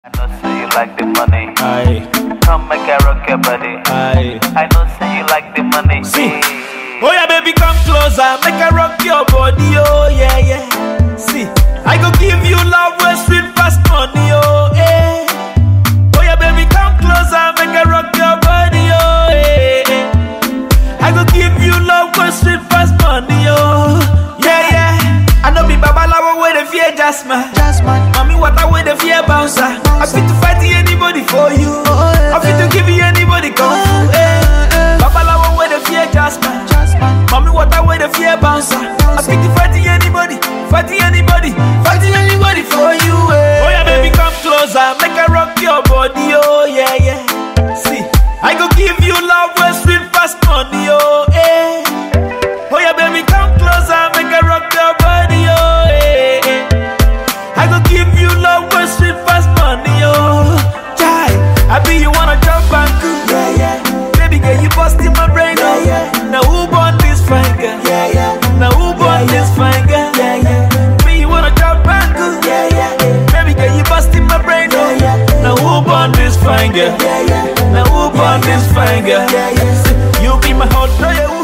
I know say you like the money. Aye. Come make I rock your body. Aye. I know say you like the money. See. Oh yeah, baby, come closer, make I rock your body. Oh yeah, yeah. See, I go give you love where sweet past money. Oh eh. Oh yeah, baby, come closer, make I rock your body. Oh eh. I go give you love where sweet past money. Oh yeah, yeah. I know be babalawo with the fear Jasmine. Mommy, what I with the fear bouncer. I fit to fight anybody for you. I fit to give you anybody kung fu. Babalawo with the fear Jasmine. Mommy, what I with the fear bouncer. I fit to fight anybody for you. Oh yeah, baby, come closer, make I rock your body. Oh yeah, yeah. See, I go give you love where sweet past money. Oh eh. Oh yeah, baby, come closer, make I rock your body. Oh eh. I go give you love where sweet past money. Oh, chai, I be you wanna jump and do. Yeah, yeah. Baby girl, you busting my brain. Yeah, yeah. Now who born this fine girl? Yeah, yeah. Now who born this fine girl? Yeah, yeah. Me you wanna jump and do. Yeah, yeah. Baby girl, you busting my brain. Yeah, yeah. Now who born this fine girl? Yeah, yeah. Now who born this fine girl? Yeah, yeah. You be my hot girl.